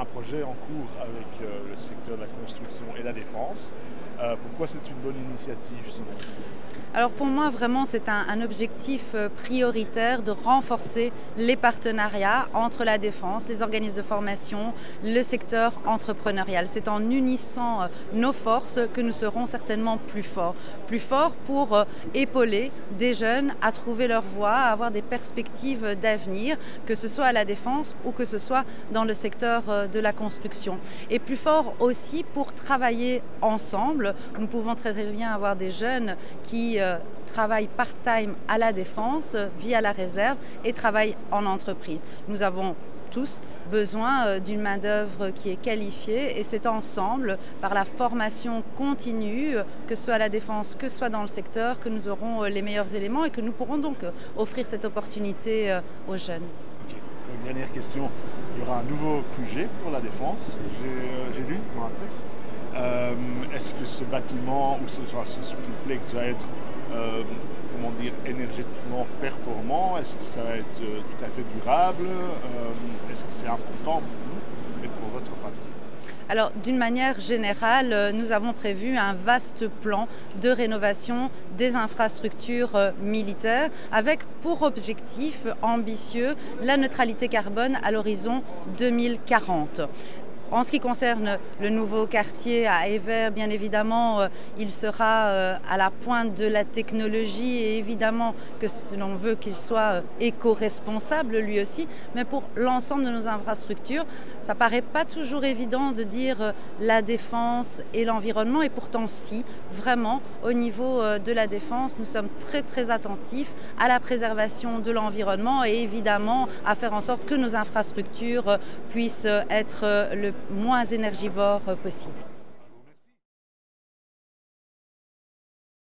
a un projet en cours avec le secteur de la construction et la défense. Pourquoi c'est une bonne initiative selon vous? Alors pour moi, vraiment, c'est un objectif prioritaire de renforcer les partenariats entre la défense, les organismes de formation, le secteur entrepreneurial. C'est en unissant nos forces que nous serons certainement plus forts. Plus forts pour épauler des jeunes à trouver leur voie, à avoir des perspectives d'avenir, que ce soit à la défense ou que ce soit dans le secteur de la construction. Et plus forts aussi pour travailler ensemble. Nous pouvons très bien avoir des jeunes qui travaillent part-time à la défense via la réserve et travaillent en entreprise. Nous avons tous besoin d'une main-d'œuvre qui est qualifiée et c'est ensemble, par la formation continue, que ce soit à la défense, que ce soit dans le secteur, que nous aurons les meilleurs éléments et que nous pourrons donc offrir cette opportunité aux jeunes. Ok. Une dernière question, il y aura un nouveau QG pour la défense, j'ai lu dans la presse. Est-ce que ce bâtiment ou ce complexe va être comment dire, énergétiquement performant? Est-ce que ça va être tout à fait durable? Est-ce que c'est important pour vous et pour votre parti? Alors, d'une manière générale, nous avons prévu un vaste plan de rénovation des infrastructures militaires avec pour objectif ambitieux la neutralité carbone à l'horizon 2040. En ce qui concerne le nouveau quartier à Evere, bien évidemment, il sera à la pointe de la technologie et évidemment que l'on veut qu'il soit éco-responsable lui aussi. Mais pour l'ensemble de nos infrastructures, ça ne paraît pas toujours évident de dire la défense et l'environnement. Et pourtant, si, vraiment, au niveau de la défense, nous sommes très très attentifs à la préservation de l'environnement et évidemment à faire en sorte que nos infrastructures puissent être le moins énergivore possible.